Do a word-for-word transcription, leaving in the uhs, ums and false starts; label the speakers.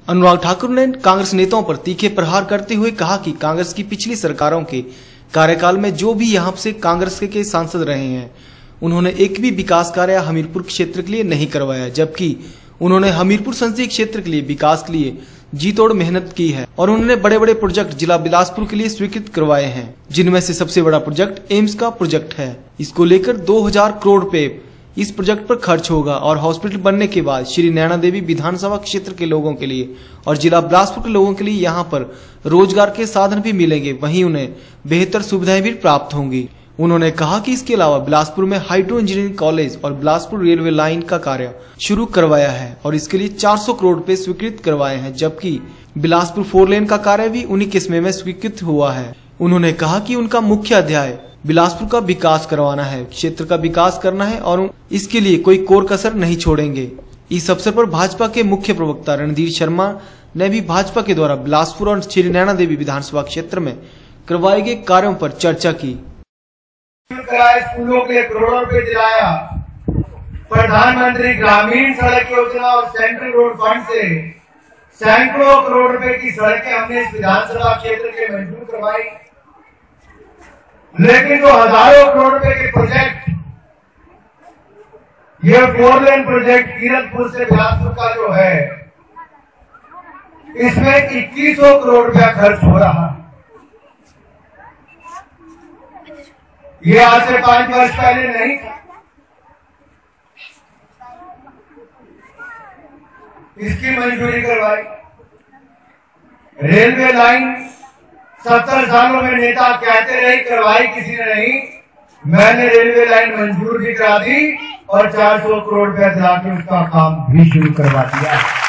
Speaker 1: अनुराग ठाकुर ने कांग्रेस नेताओं पर तीखे प्रहार करते हुए कहा कि कांग्रेस की पिछली सरकारों के कार्यकाल में जो भी यहाँ से कांग्रेस के, के सांसद रहे हैं, उन्होंने एक भी विकास कार्य हमीरपुर क्षेत्र के लिए नहीं करवाया, जबकि उन्होंने हमीरपुर संसदीय क्षेत्र के लिए विकास के लिए जी तोड़ मेहनत की है और उन्होंने बड़े बड़े प्रोजेक्ट जिला बिलासपुर के लिए स्वीकृत करवाए हैं, जिनमें से सबसे बड़ा प्रोजेक्ट एम्स का प्रोजेक्ट है। इसको लेकर दो हज़ार करोड़ रुपए इस प्रोजेक्ट पर खर्च होगा और हॉस्पिटल बनने के बाद श्री नैना देवी विधानसभा क्षेत्र के लोगों के लिए और जिला बिलासपुर के लोगों के लिए यहाँ पर रोजगार के साधन भी मिलेंगे, वहीं उन्हें बेहतर सुविधाएं भी प्राप्त होंगी। उन्होंने कहा कि इसके अलावा बिलासपुर में हाइड्रो इंजीनियरिंग कॉलेज और बिलासपुर रेलवे लाइन का कार्य शुरू करवाया है और इसके लिए चार सौ करोड़ रुपए स्वीकृत करवाए हैं, जबकि बिलासपुर फोर लेन का कार्य भी उन्हीं किस्में में स्वीकृत हुआ है। उन्होंने कहा कि उनका मुख्य अध्याय बिलासपुर का विकास करवाना है, क्षेत्र का विकास करना है और इसके लिए कोई कोर कसर नहीं छोड़ेंगे। इस अवसर पर भाजपा के मुख्य प्रवक्ता रणधीर शर्मा ने भी भाजपा के द्वारा बिलासपुर और श्री नैना देवी विधानसभा क्षेत्र में करवाए गए कार्यों पर चर्चा की।
Speaker 2: स्कूलों के लिए करोड़ों रुपए दिलाया, प्रधानमंत्री ग्रामीण सड़क योजना और सेंट्रल रोड फंड से सैकड़ों करोड़ रुपए की सड़कें हमने इस विधानसभा क्षेत्र के मंजूर करवाई, लेकिन जो हजारों करोड़ रुपए के प्रोजेक्ट, ये फोर लेन प्रोजेक्ट कीरतपुर से बिलासपुर का जो है, इसमें इक्कीस सौ करोड़ रुपया खर्च हो रहा है। ये आज से पांच वर्ष पहले नहीं था। इसकी मंजूरी करवाई। रेलवे लाइन सत्तर सालों में नेता कहते रहे, करवाई किसी ने नहीं। मैंने रेलवे लाइन मंजूर भी करा दी और चार सौ करोड़ रुपया दिला के उसका काम भी शुरू करवा दिया।